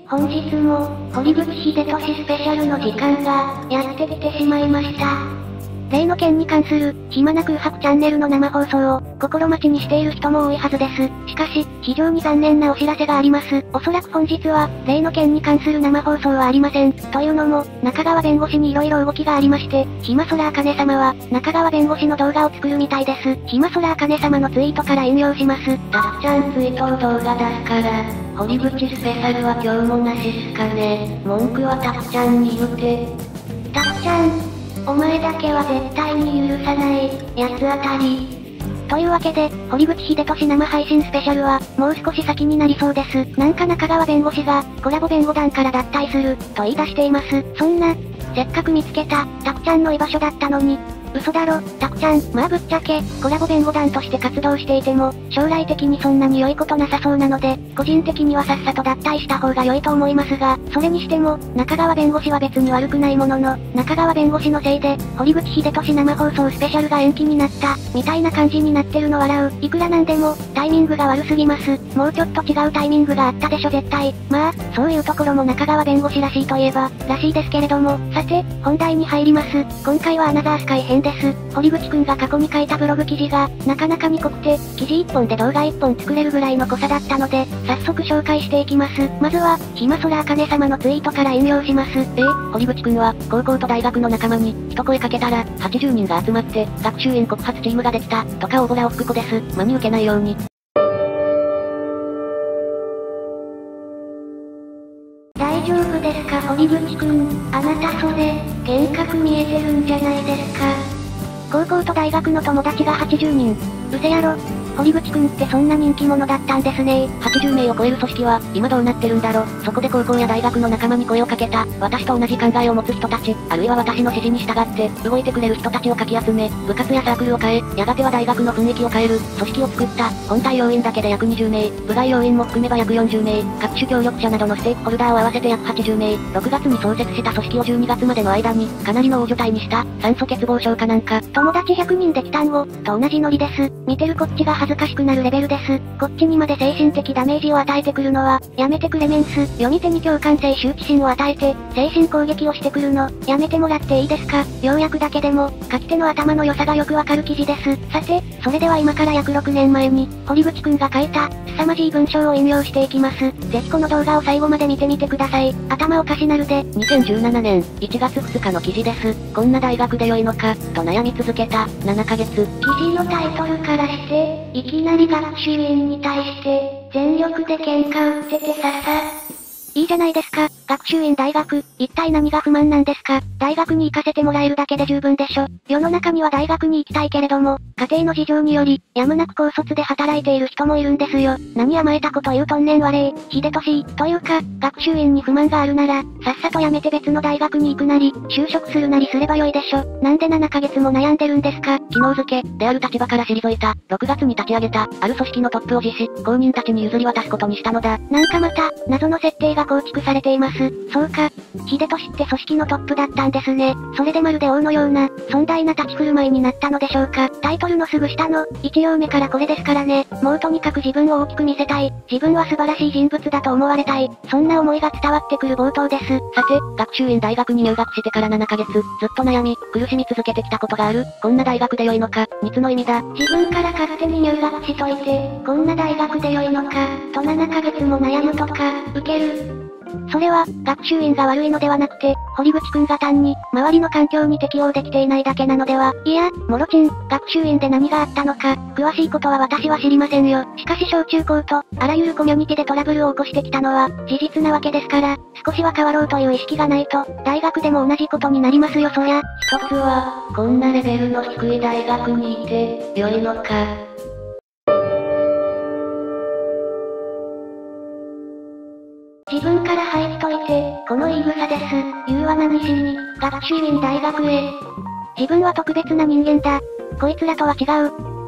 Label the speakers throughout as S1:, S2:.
S1: 本日も、堀口秀俊スペシャルの時間が、やってきてしまいました。例の件に関する、暇な空白チャンネルの生放送を、心待ちにしている人も多いはずです。しかし、非常に残念なお知らせがあります。おそらく本日は、例の件に関する生放送はありません。というのも、中川弁護士に色々動きがありまして、暇空あかね様は、中川弁護士の動画を作るみたいです。暇空あかね様のツイートから引用します。
S2: たっちゃんツイートを動画出すから、堀口スペシャルは今日もなしっすかね。文句はたっちゃんに言うて。
S1: たっちゃん、お前だけは絶対に許さない、八つ当たり。というわけで、堀口秀俊生配信スペシャルは、もう少し先になりそうです。なんか中川弁護士が、コラボ弁護団から脱退する、と言い出しています。そんな、せっかく見つけた、たくちゃんの居場所だったのに、嘘だろ、たくちゃん。まあぶっちゃけ、コラボ弁護団として活動していても、将来的にそんなに良いことなさそうなので、個人的にはさっさと脱退した方が良いと思いますが、それにしても、中川弁護士は別に悪くないものの、中川弁護士のせいで、堀口秀俊生放送スペシャルが延期になった、みたいな感じになってるの笑う。いくらなんでも、タイミングが悪すぎます。もうちょっと違うタイミングがあったでしょ絶対。まあ、そういうところも中川弁護士らしいといえば、らしいですけれども、さて、本題に入ります。今回はアナザースカイ編です。堀口くんが過去に書いたブログ記事が、なかなかに濃くて、記事1本で動画1本作れるぐらいの濃さだったので、早速紹介していきます。まずは、暇空あかね様のツイートから引用します。
S2: 堀口くんは、高校と大学の仲間に、一声かけたら、80人が集まって、学習院告発チームができた、とか大ボラを吹く子です。真に受けないように。
S1: 大丈夫ですか堀口くん、あなたそれ、幻覚見えてるんじゃないですか。高校と大学の友達が80人。うせやろ。堀口くんってそんな人気者だったんですね。
S2: 80名を超える組織は、今どうなってるんだろ。そこで高校や大学の仲間に声をかけた、私と同じ考えを持つ人たち、あるいは私の指示に従って、動いてくれる人たちをかき集め、部活やサークルを変え、やがては大学の雰囲気を変える、組織を作った。本体要員だけで約20名、部外要員も含めば約40名、各種協力者などのステークホルダーを合わせて約80名、6月に創設した組織を12月までの間に、かなりの大所帯にした、酸素欠乏症かなんか。
S1: 友達100人できたんを、と同じノリです。見てるこっちが恥ずかしくなるレベルです。こっちにまで精神的ダメージを与えてくるのは、やめてくれメンス。読み手に共感性羞恥心を与えて、精神攻撃をしてくるの、やめてもらっていいですか。要約だけでも、書き手の頭の良さがよくわかる記事です。さて、それでは今から約6年前に、堀口くんが書いた、凄まじい文章を引用していきます。ぜひこの動画を最後まで見てみてください。頭おかしなるで。
S2: 2017年、1月2日の記事です。こんな大学で良いのか、と悩み続けた、7ヶ月。記
S1: 事のタイトルからして、いきなり学習院に対して、全力で喧嘩売っててさ。いいじゃないですか。学習院大学、一体何が不満なんですか。大学に行かせてもらえるだけで十分でしょ。世の中には大学に行きたいけれども、家庭の事情により、やむなく高卒で働いている人もいるんですよ。何甘えたこと言うとんねんわれ秀俊。というか、学習院に不満があるなら、さっさと辞めて別の大学に行くなり、就職するなりすればよいでしょ。なんで7ヶ月も悩んでるんですか。
S2: 昨日付、である立場から退いた、6月に立ち上げた、ある組織のトップを辞し、公認たちに譲り渡すことにしたのだ。
S1: なんかまた、謎の設定が構築されています。そうか。秀俊って組織のトップだったんですね。それでまるで王のような、尊大な立ち振る舞いになったのでしょうか。タイトルのすぐ下の、1行目からこれですからね。もうとにかく自分を大きく見せたい。自分は素晴らしい人物だと思われたい。そんな思いが伝わってくる冒頭です。
S2: さて、学習院大学に入学してから7ヶ月、ずっと悩み、苦しみ続けてきたことがある。こんな大学で良いのか、2つの意味だ。
S1: 自分から勝手に入学しといて、こんな大学で良いのか、と7ヶ月も悩むとか、ウケる。それは、学習院が悪いのではなくて、堀口くんが単に、周りの環境に適応できていないだけなのでは。いや、もろちん、学習院で何があったのか、詳しいことは私は知りませんよ。しかし小中高と、あらゆるコミュニティでトラブルを起こしてきたのは、事実なわけですから、少しは変わろうという意識がないと、大学でも同じことになりますよそりゃ。
S2: 一つは、こんなレベルの低い大学にいて、良いのか。
S1: 自分から入っといて、この言い草です。言うは何しに、学習院大学へ。自分は特別な人間だ。こいつらとは違う。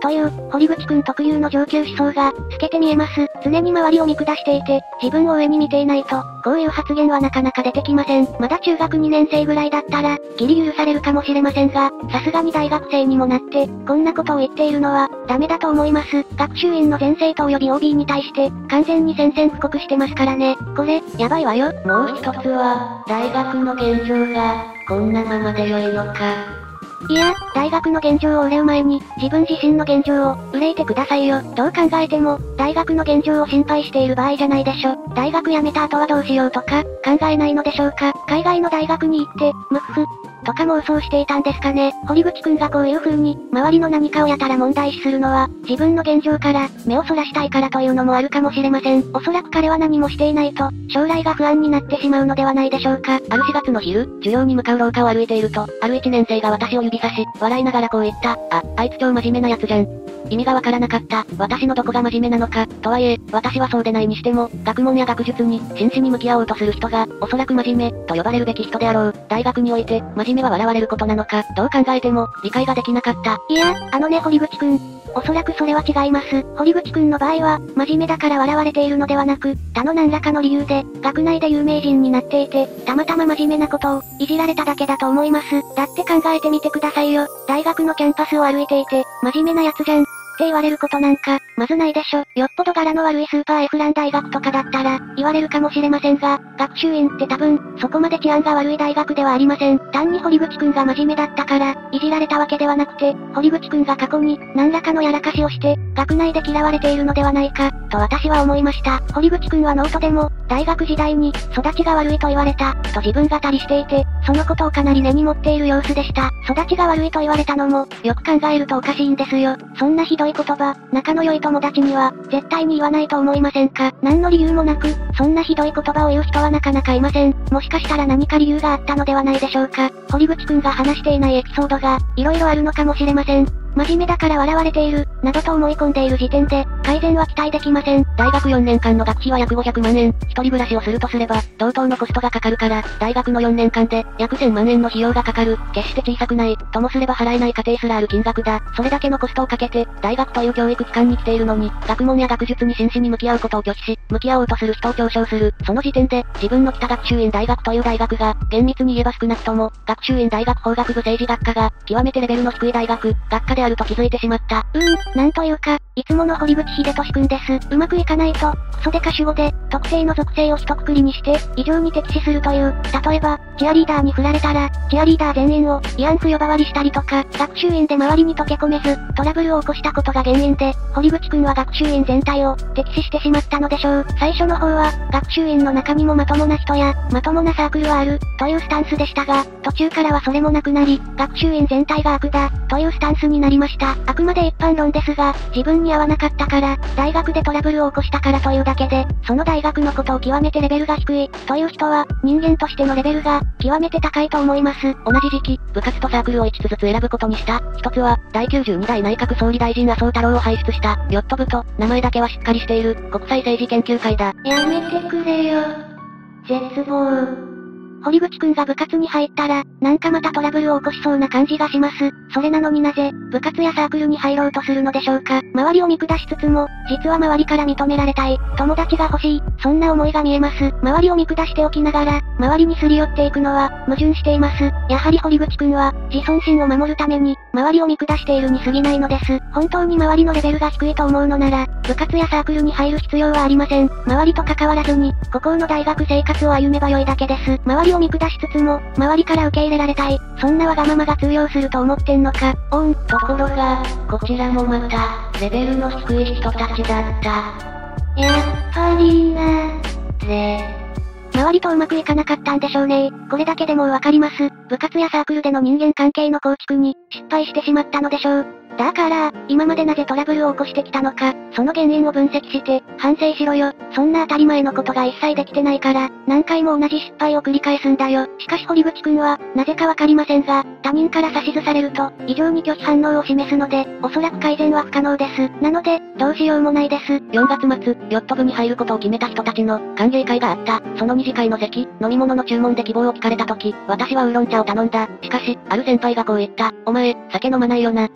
S1: という、堀口くん特有の上級思想が、透けて見えます。常に周りを見下していて、自分を上に見ていないと、こういう発言はなかなか出てきません。まだ中学2年生ぐらいだったら、ギリ許されるかもしれませんが、さすがに大学生にもなって、こんなことを言っているのは、ダメだと思います。学習院の全生徒及び OB に対して、完全に宣戦布告してますからね。これ、やばいわよ。
S2: もう一つは、大学の現状が、こんなままで良いのか。
S1: いや、大学の現状を憂う前に、自分自身の現状を、憂いてくださいよ。どう考えても、大学の現状を心配している場合じゃないでしょ。大学辞めた後はどうしようとか、考えないのでしょうか。海外の大学に行って、ムッフ、とか妄想していたんですかね。堀口くんがこういう風に、周りの何かをやたら問題視するのは、自分の現状から、目をそらしたいからというのもあるかもしれません。おそらく彼は何もしていないと、将来が不安になってしまうのではないでしょうか。
S2: ある4月の昼、授業に向かう廊下を歩いていると、ある1年生が私を指差し、笑いながらこう言った。あいつ超真面目なやつじゃん。意味がわからなかった。私のどこが真面目なのか。とはいえ、私はそうでないにしても、学問や学術に、真摯に向き合おうとする人が、おそらく真面目、と呼ばれるべき人であろう。大学において、真面目は笑われることなのか。どう考えても、理解ができなかった。
S1: いや、堀口くん。おそらくそれは違います。堀口くんの場合は、真面目だから笑われているのではなく、他の何らかの理由で、学内で有名人になっていて、たまたま真面目なことを、いじられただけだと思います。だって考えてみてくださいよ。大学のキャンパスを歩いていて、真面目なやつじゃん。って言われることなんか、まずないでしょ。よっぽど柄の悪いスーパーエフラン大学とかだったら、言われるかもしれませんが、学習院って多分、そこまで治安が悪い大学ではありません。単に堀口くんが真面目だったから、いじられたわけではなくて、堀口くんが過去に、何らかのやらかしをして、学内で嫌われているのではないか、と私は思いました。堀口くんはノートでも、大学時代に、育ちが悪いと言われた、と自分語りしていて、そのことをかなり根に持っている様子でした。育ちが悪いと言われたのも、よく考えるとおかしいんですよ。そんなひどい言葉、仲の良い友達には、絶対に言わないと思いませんか？何の理由もなく、そんなひどい言葉を言う人はなかなかいません。もしかしたら何か理由があったのではないでしょうか。堀口くんが話していないエピソードが、色々あるのかもしれません。真面目だから笑われている、などと思い込んでいる時点で、改善は期待できません。
S2: 大学4年間の学費は約500万円。一人暮らしをするとすれば、同等のコストがかかるから、大学の4年間で、約1000万円の費用がかかる。決して小さくない。ともすれば払えない家庭すらある金額だ。それだけのコストをかけて、大学という教育機関に来ているのに、学問や学術に真摯に向き合うことを拒否し、向き合おうとする人を嘲笑する。その時点で、自分の来た学習院大学という大学が、厳密に言えば少なくとも、学習院大学法学部政治学科が、極めてレベルの低い大学、学科であると気づいてしまった。
S1: なんというか、いつもの堀口秀俊くんです。うまくいかないと、クソデカ主語で、特定の属性を一括りにして、異常に敵視するという、例えば、チアリーダーに振られたら、チアリーダー全員を、慰安婦呼ばわりしたりとか、学習院で周りに溶け込めず、トラブルを起こしたことが原因で、堀口くんは学習院全体を、敵視してしまったのでしょう。最初の方は、学習院の中にもまともな人や、まともなサークルはある、というスタンスでしたが、途中からはそれもなくなり、学習院全体が悪だ、というスタンスになりました。あくまで一般論ですが、自分に合わなかったから、大学でトラブルを起こしたからというだけで、その大学のことを極めてレベルが低い、という人は、人間としてのレベルが、極めて高いと思います。
S2: 同じ時期、部活とサークルを5つずつ選ぶことにした。一つは、第92代内閣総理大臣麻生太郎を輩出した、ヨット部と、名前だけはしっかりしている、国際政治研究会だ。
S1: やめてくれよ。絶望。堀口くんが部活に入ったら、なんかまたトラブルを起こしそうな感じがします。それなのになぜ、部活やサークルに入ろうとするのでしょうか。周りを見下しつつも、実は周りから認められたい、友達が欲しい、そんな思いが見えます。周りを見下しておきながら、周りにすり寄っていくのは、矛盾しています。やはり堀口くんは、自尊心を守るために、周りを見下しているに過ぎないのです。本当に周りのレベルが低いと思うのなら、部活やサークルに入る必要はありません。周りと関わらずに、孤高の大学生活を歩めばよいだけです。周りを見下しつつも、周りから受け入れられたい、そんなわがままが通用すると思ってんのか。
S2: ところが、こちらもまた、レベルの低い人たちだった。
S1: やっぱりな。周りとうまくいかなかったんでしょうね。これだけでもうわかります。部活やサークルでの人間関係の構築に、失敗してしまったのでしょう。だから、今までなぜトラブルを起こしてきたのか、その原因を分析して、反省しろよ。そんな当たり前のことが一切できてないから、何回も同じ失敗を繰り返すんだよ。しかし堀口くんは、なぜかわかりませんが、他人から指図されると、異常に拒否反応を示すので、おそらく改善は不可能です。なので、どうしようもないです。
S2: 4月末、ヨット部に入ることを決めた人たちの、歓迎会があった。その二次会の席、飲み物の注文で希望を聞かれた時、私はウーロン茶を頼んだ。しかし、ある先輩がこう言った。お前、酒飲まないよな。ノンアルは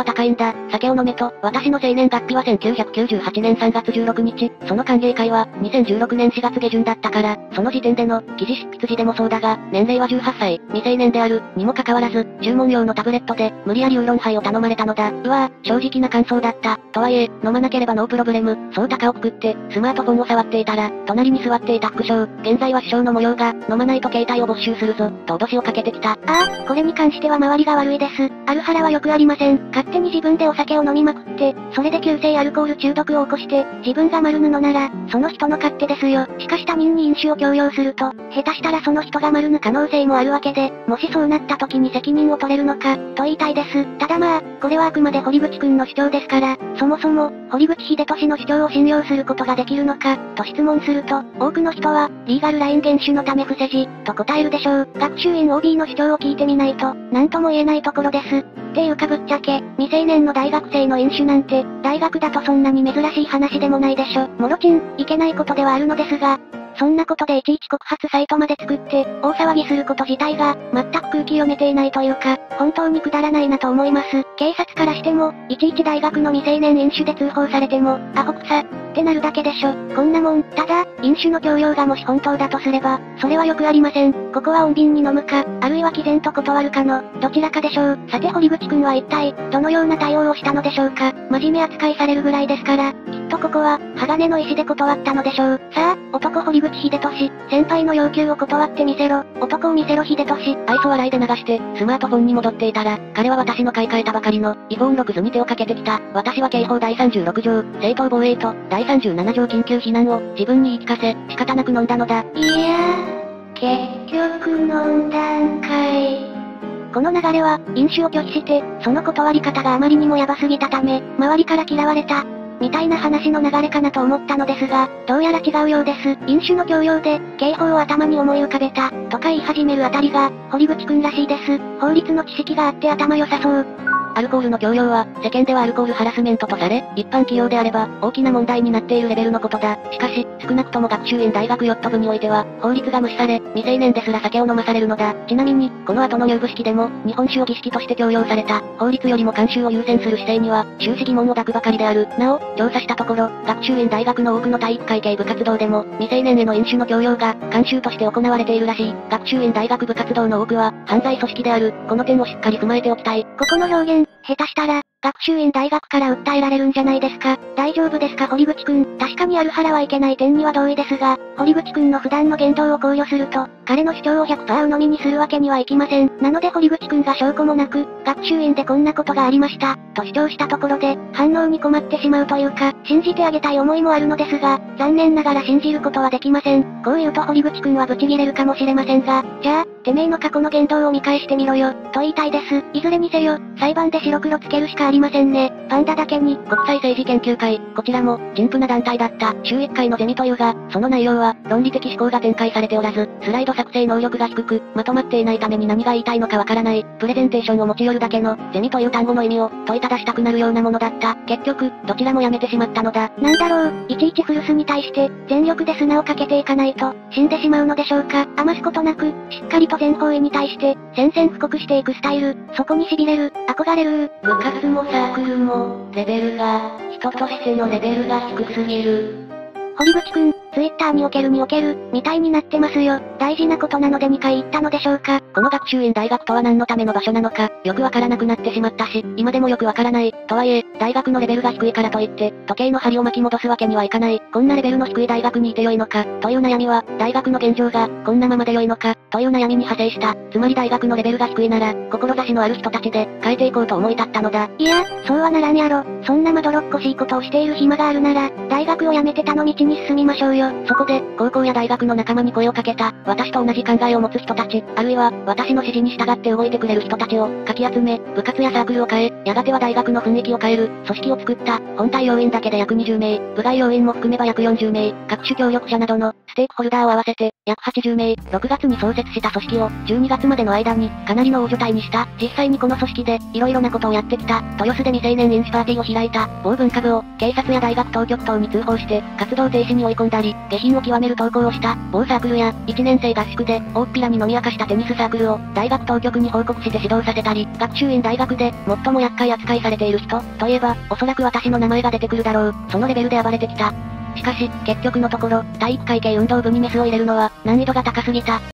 S2: 高いんだ。酒を飲めと、私の生年月日は1998年3月16日、その歓迎会は、2016年4月下旬だったから、その時点での、記事執筆時でもそうだが、年齢は18歳、未成年である、にもかかわらず、注文用のタブレットで、無理やりウーロンハイを頼まれたのだ。うわぁ、正直な感想だった。とはいえ、飲まなければノープロブレム、そう高をくくって、スマートフォンを触っていたら、隣に座っていた副将、現在は首相の模様が、飲まないと携帯を没収するぞ、と脅しをかけてきた。
S1: これに関しては周りが悪いです。アルハラはよくありません。勝手に自分でお酒を飲みまくって、それで急性アルコール中毒を起こして、自分が丸布なら、その人の勝手ですよ。しかし他人に飲酒を強要すると、下手したらその人が丸布可能性もあるわけで、もしそうなった時に責任を取れるのか、と言いたいです。ただまあ、これはあくまで堀口くんの主張ですから、そもそも、堀口秀俊の主張を信用することができるのか、と質問すると、多くの人は、リーガルライン厳守のため不正事、と答えるでしょう。学習院 OB の主張を聞いてみないと、なんとも言えないところです。っていうかぶっちゃけ、未成年の大学生の飲酒なんて、大学だとそんなに珍しい話でもないでしょ。もろちん、いけないことではあるのですが、そんなことでいちいち告発サイトまで作って、大騒ぎすること自体が、全く空気読めていないというか、本当にくだらないなと思います。警察からしても、いちいち大学の未成年飲酒で通報されても、アホくさ、ってなるだけでしょ。こんなもん、ただ、飲酒の強要がもし本当だとすれば、それはよくありません。ここは穏便に飲むか、あるいは毅然と断るかの、どちらかでしょう。さて堀口くんは一体、どのような対応をしたのでしょうか。真面目扱いされるぐらいですから、きっとここは、鋼の石で断ったのでしょう。さあ、男堀口秀俊、先輩の要求を断ってみせろ。男を見せろ秀俊。
S2: 愛想笑いで流して、スマートフォンに戻っていたら、彼は私の買い替えたばかりの、イフォン6図に手をかけてきた。私は刑法第36条、正当防衛と、第37条緊急避難を、自分に言い聞かせ、仕方なく飲んだのだ。
S1: いやー、結局飲んだんかい。この流れは、飲酒を拒否して、その断り方があまりにもヤバすぎたため、周りから嫌われた。みたいな話の流れかなと思ったのですが、どうやら違うようです。飲酒の強要で、刑法を頭に思い浮かべた、とか言い始めるあたりが、堀口くんらしいです。法律の知識があって頭良さそう。
S2: アルコールの強要は、世間ではアルコールハラスメントとされ、一般企業であれば、大きな問題になっているレベルのことだ。しかし、少なくとも学習院大学ヨット部においては、法律が無視され、未成年ですら酒を飲まされるのだ。ちなみに、この後の入部式でも、日本酒を儀式として強要された、法律よりも慣習を優先する姿勢には、終始疑問を抱くばかりである。なお、調査したところ、学習院大学の多くの体育会系部活動でも、未成年への飲酒の強要が、慣習として行われているらしい。学習院大学部活動の多くは、犯罪組織である。この点をしっかり踏まえておきたい。
S1: ここの表現、下手したら、学習院大学から訴えられるんじゃないですか。大丈夫ですか堀口くん。確かにアルハラはいけない点には同意ですが、堀口くんの普段の言動を考慮すると、彼の主張を 100% 鵜呑みにするわけにはいきません。なので堀口くんが証拠もなく、学習院でこんなことがありました、と主張したところで、反応に困ってしまうというか、信じてあげたい思いもあるのですが、残念ながら信じることはできません。こう言うと堀口くんはブチギレるかもしれませんが、じゃあ、てめえの過去の言動を見返してみろよ、と言いたいです。いずれにせよ、裁判で白黒つけるしかありませんね。パンダだけに、
S2: 国際政治研究会、こちらも、陳腐な団体だった。週1回のゼミというが、その内容は、論理的思考が展開されておらず、スライド作成能力が低く、まとまっていないために何が言いたいのかわからない、プレゼンテーションを持ち寄るだけの、ゼミという単語の意味を、問いただしたくなるようなものだった。結局、どちらもやめてしまったのだ。
S1: なんだろう、いちいち古巣に対して、全力で砂をかけていかないと、死んでしまうのでしょうか。余すことなく、しっかりと全方位に対して、宣戦布告していくスタイル、そこに痺れる、憧れる。
S2: 部活もサークルも、レベルが、人としてのレベルが低すぎる。
S1: 堀口くん、ツイッターにおける、みたいになってますよ。大事なことなので2回言ったのでしょうか。
S2: この学習院大学とは何のための場所なのか、よくわからなくなってしまったし、今でもよくわからない。とはいえ、大学のレベルが低いからといって、時計の針を巻き戻すわけにはいかない。こんなレベルの低い大学にいて良いのか、という悩みは、大学の現状が、こんなままで良いのか、という悩みに派生した。つまり大学のレベルが低いなら、志のある人たちで、変えていこうと思い立ったのだ。
S1: いや、そうはならんやろ。そんなまどろっこしいことをしている暇があるなら、大学を辞めて他の道に進みましょうよ。
S2: そこで、高校や大学の仲間に声をかけた、私と同じ考えを持つ人たち、あるいは、私の指示に従って動いてくれる人たちを、かき集め、部活やサークルを変え、やがては大学の雰囲気を変える、組織を作った。本体要員だけで約20名、部外要員も含めば約40名、各種協力者などの、ステークホルダーを合わせて、約80名、6月に創設した組織を、12月までの間に、かなりの大所帯にした。実際にこの組織で、色々なことをやってきた。豊洲で未成年飲酒パーティーを開いた、某文化部を、警察や大学当局等に通報して、活動停止に追い込んだり、 し、下品を極める投稿をした、某サークルや、1年生合宿で、大っぴらに飲み明かしたテニスサークルを、大学当局に報告して指導させたり、学習院大学で、最も厄介扱いされている人、といえば、おそらく私の名前が出てくるだろう。そのレベルで暴れてきた。しかし、結局のところ、体育会系運動部にメスを入れるのは、難易度が高すぎた。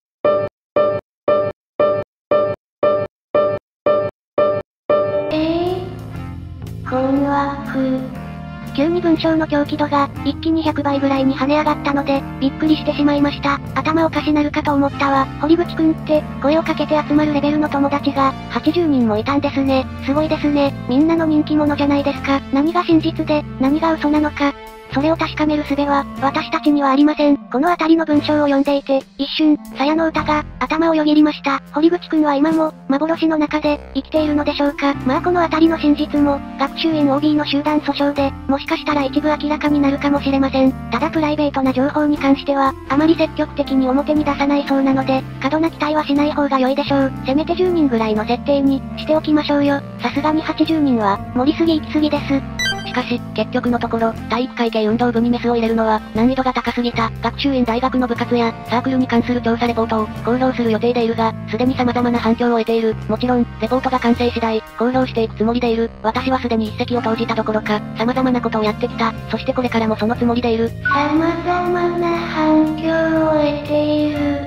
S1: 困惑。急に文章の狂気度が、一気に100倍ぐらいに跳ね上がったので、びっくりしてしまいました。頭おかしなるかと思ったわ。堀口くんって、声をかけて集まるレベルの友達が、80人もいたんですね。すごいですね。みんなの人気者じゃないですか。何が真実で、何が嘘なのか。それを確かめる術は、私たちにはありません。このあたりの文章を読んでいて、一瞬、鞘の歌が、頭をよぎりました。堀口くんは今も、幻の中で、生きているのでしょうか。まあこのあたりの真実も、学習院 OB の集団訴訟で、もしかしたら一部明らかになるかもしれません。ただプライベートな情報に関しては、あまり積極的に表に出さないそうなので、過度な期待はしない方が良いでしょう。せめて10人ぐらいの設定に、しておきましょうよ。さすがに80人は、盛りすぎ行き過ぎです。
S2: しかし、結局のところ、体育会系運動部にメスを入れるのは、難易度が高すぎた。学習院大学の部活や、サークルに関する調査レポートを、公表する予定でいるが、すでに様々な反響を得ている。もちろん、レポートが完成次第、公表していくつもりでいる。私はすでに一石を投じたどころか、様々なことをやってきた。そしてこれからもそのつもりでいる。
S1: 様々な反響を得ている。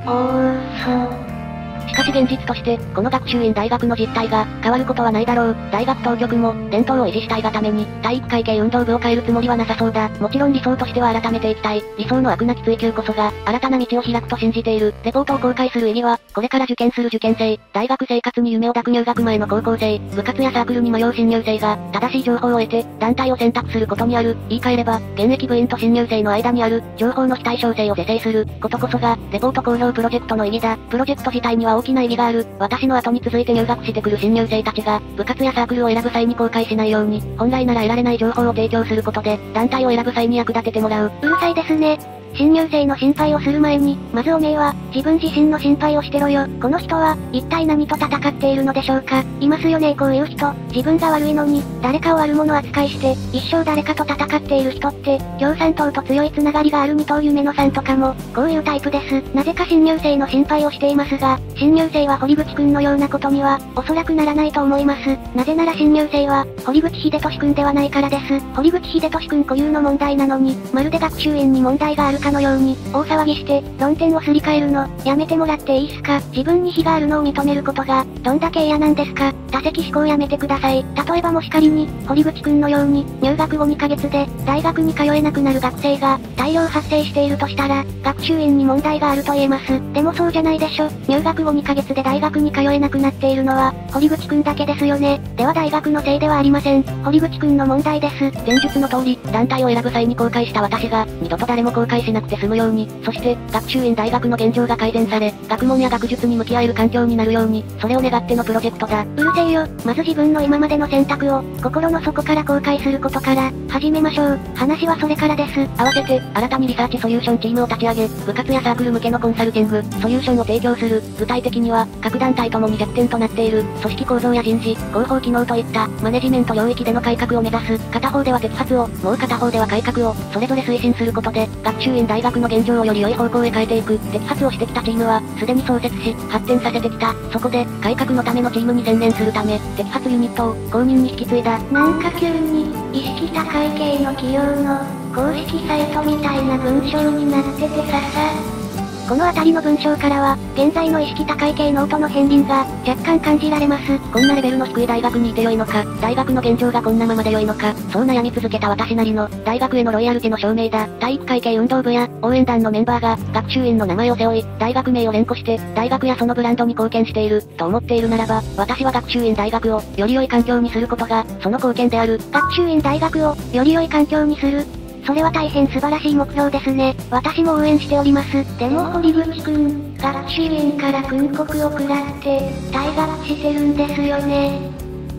S2: しかし現実として、この学習院大学の実態が、変わることはないだろう。大学当局も、伝統を維持したいがために、体育会系運動部を変えるつもりはなさそうだ。もちろん理想としては改めていきたい。理想の悪なき追求こそが、新たな道を開くと信じている。レポートを公開する意義は、これから受験する受験生、大学生活に夢を抱く入学前の高校生、部活やサークルに迷う新入生が、正しい情報を得て、団体を選択することにある。言い換えれば、現役部員と新入生の間にある、情報の非対称性を是正する、ことこそが、レポート公表プロジェクトの意義だ。プロジェクト自体には大きな意義がある。私の後に続いて入学してくる新入生たちが、部活やサークルを選ぶ際に後悔しないように、本来なら得られない情報を提供することで、団体を選ぶ際に役立ててもらう。
S1: うるさいですね。新入生の心配をする前に、まずおめえは、自分自身の心配をしてろよ。この人は、一体何と戦っているのでしょうか。いますよねこういう人。自分が悪いのに、誰かを悪者扱いして、一生誰かと戦っている人って、共産党と強いつながりがある二刀夢野さんとかも、こういうタイプです。なぜか新入生の心配をしていますが、新入生は堀口くんのようなことには、おそらくならないと思います。なぜなら新入生は、堀口秀俊くんではないからです。堀口秀俊くん固有の問題なのに、まるで学習院に問題があるかのように、大騒ぎして、論点をすり替えるの、やめてもらっていいっすか。自分に非があるのを認めることが、どんだけ嫌なんですか。多責思考やめてください。例えばもし仮に、堀口くんのように、入学後2ヶ月で、大学に通えなくなる学生が、大量発生しているとしたら、学習院に問題があると言えます。でもそうじゃないでしょ。入学後2ヶ月で大学に通えなくなっているのは、堀口くんだけですよね。では大学のせいではありません。堀口くんの問題です。
S2: 前述の通り、団体を選ぶ際に後悔した私が、二度と誰も後悔しなくて済むように、そして、学習院大学の現状が改善され、学問や学術に向き合える環境になるように、それを願ってのプロジェクトだ。
S1: うるせえよ。まず自分の今までの選択を、心の底から後悔することから、始めましょう。話はそれからです。
S2: 合わせて、新たにリサーチソリューションチームを立ち上げ、部活やサークル向けのコンサルティング、ソリューションを提供する。具体的には、各団体ともに弱点となっている、組織構造や人事、広報機能といった、マネジメント領域での改革を目指す。片方では摘発を、もう片方では改革を、それぞれ推進することで、学習院大学の現状をより良い方向へ変えていく。摘発をしてきたチームは、すでに創設し、発展させてきた。そこで、改革のためのチームに専念するため、摘発ユニットを、公認に引き継いだ。
S1: なんか急に、意識高い系の企業の、公式サイトみたいな文章になっててさ。このあたりの文章からは、現在の意識高い系ノートの片鱗が、若干感じられます。
S2: こんなレベルの低い大学にいて良いのか、大学の現状がこんなままで良いのか、そう悩み続けた私なりの、大学へのロイヤルティの証明だ。体育会系運動部や、応援団のメンバーが、学習院の名前を背負い、大学名を連呼して、大学やそのブランドに貢献している、と思っているならば、私は学習院大学を、より良い環境にすることが、その貢献である。
S1: 学習院大学を、より良い環境にする。それは大変素晴らしい目標ですね。私も応援しております。でも堀口くん、学習院から訓告を食らって、退学してるんですよね。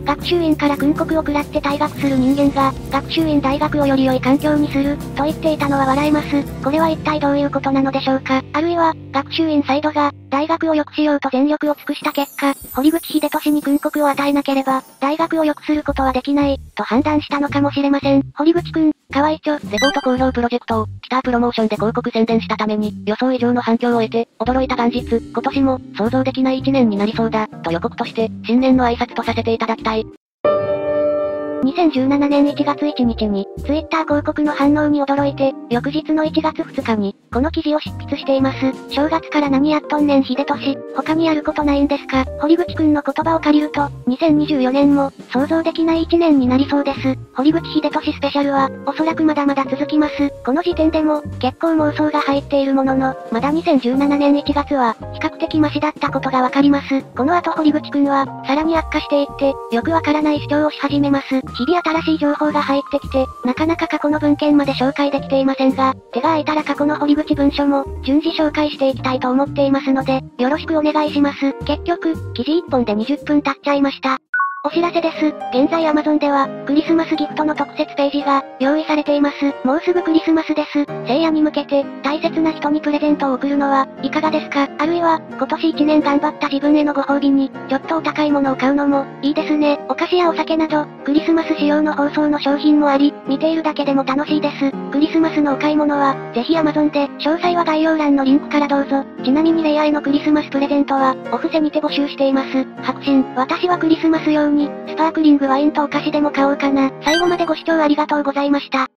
S1: 学習院から訓告を食らって退学する人間が、学習院大学をより良い環境にする、と言っていたのは笑えます。これは一体どういうことなのでしょうか。あるいは、学習院サイドが、大学を良くしようと全力を尽くした結果、堀口秀俊に訓告を与えなければ、大学を良くすることはできない、と判断したのかもしれません。堀口くん、かわいちょ。
S2: レポート公表プロジェクトを、キタープロモーションで広告宣伝したために、予想以上の反響を得て、驚いた元日、今年も、想像できない一年になりそうだ、と予告として、新年の挨拶とさせていただきたい。
S1: 2017年1月1日に、ツイッター広告の反応に驚いて、翌日の1月2日に、この記事を執筆しています。正月から何やっとんねん秀俊、他にやることないんですか。堀口くんの言葉を借りると、2024年も、想像できない1年になりそうです。堀口秀俊スペシャルは、おそらくまだまだ続きます。この時点でも、結構妄想が入っているものの、まだ2017年1月は、比較的マシだったことがわかります。この後堀口くんは、さらに悪化していって、よくわからない主張をし始めます。日々新しい情報が入ってきて、なかなか過去の文献まで紹介できていませんが、手が空いたら過去の堀口文書も、順次紹介していきたいと思っていますので、よろしくお願いします。結局、記事1本で20分経っちゃいました。お知らせです。現在 Amazon では、クリスマスギフトの特設ページが、用意されています。もうすぐクリスマスです。聖夜に向けて、大切な人にプレゼントを贈るのは、いかがですか。あるいは、今年1年頑張った自分へのご褒美に、ちょっとお高いものを買うのも、いいですね。お菓子やお酒など、クリスマス仕様の包装の商品もあり、見ているだけでも楽しいです。クリスマスのお買い物は、ぜひ Amazon で、詳細は概要欄のリンクからどうぞ。ちなみにレイヤーへのクリスマスプレゼントは、お布施にて募集しています。白真、私はクリスマス用に、スパークリングワインとお菓子でも買おうかな。最後までご視聴ありがとうございました。